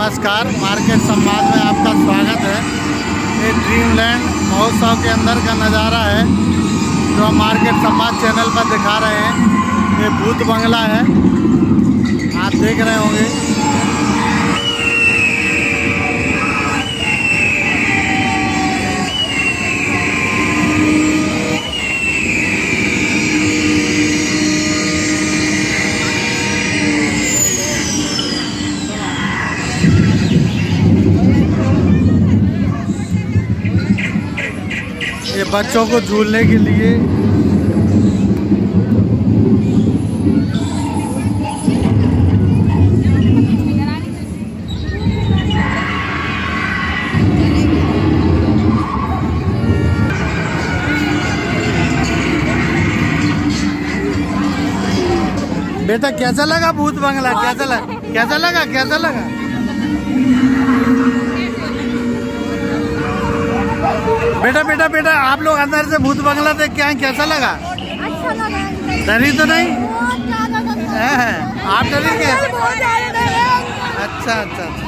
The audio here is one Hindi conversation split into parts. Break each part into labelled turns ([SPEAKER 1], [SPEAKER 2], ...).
[SPEAKER 1] नमस्कार, मार्केट संवाद में आपका स्वागत है। ये ड्रीमलैंड महोत्सव के अंदर का नज़ारा है जो हम मार्केट संवाद चैनल पर दिखा रहे हैं। ये भूत बंगला है, आप देख रहे होंगे। ये बच्चों को झूलने के लिए बेटा कैसा लगा भूत बंगला? कैसा लगा? बेटा आप लोग अंदर से भूत बंगला देख के आए, कैसा लगा?
[SPEAKER 2] अच्छा लगा।
[SPEAKER 1] डरी तो नहीं? आप डरी क्या? अच्छा।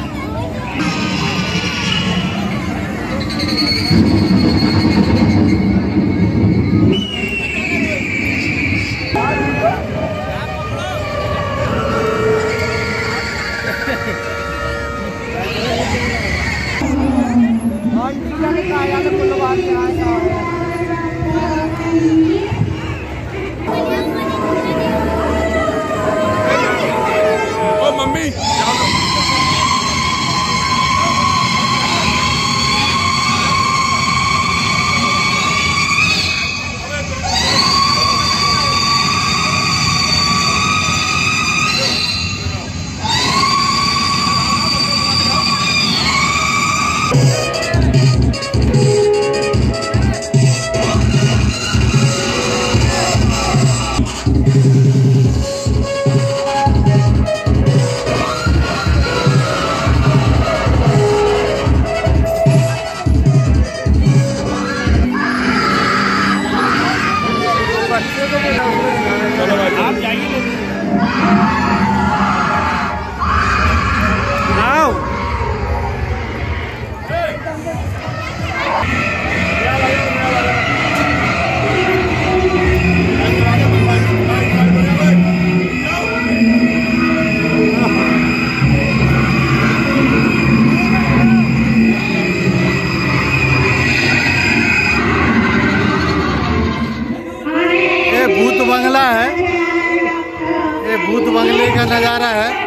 [SPEAKER 3] ओ मम्मी आप जाइए।
[SPEAKER 1] आओ। भूत बंगला है, ये भूत बंगले का नज़ारा है।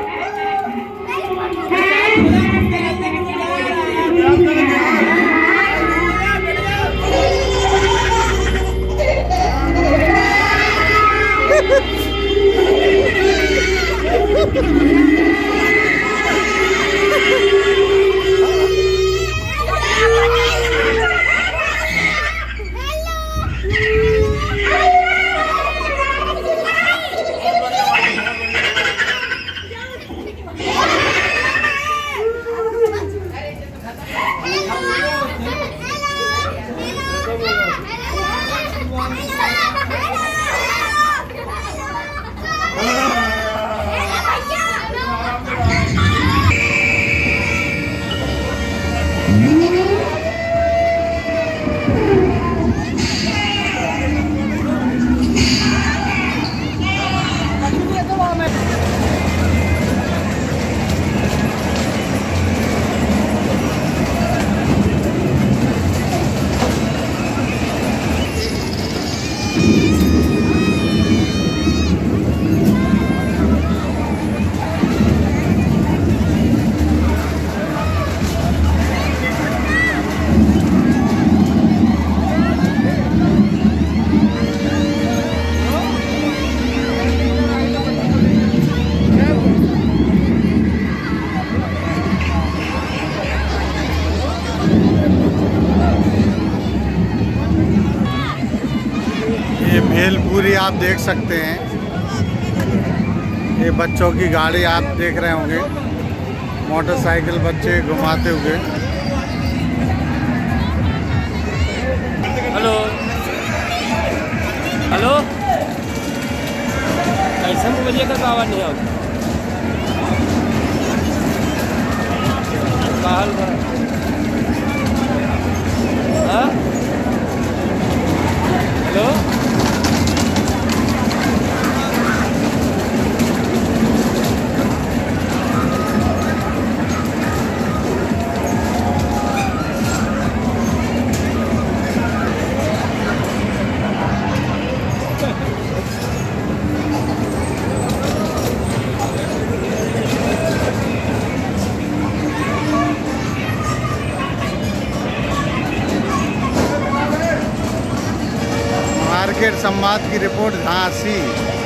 [SPEAKER 1] ये भेलपुरी आप देख सकते हैं। ये बच्चों की गाड़ी आप देख रहे होंगे, मोटरसाइकिल बच्चे घुमाते हुए।
[SPEAKER 3] हेलो कैसे बजे का आवाज नहीं आता? हाल बा? हाँ? हेलो?
[SPEAKER 1] मार्केट संवाद की रिपोर्ट झांसी।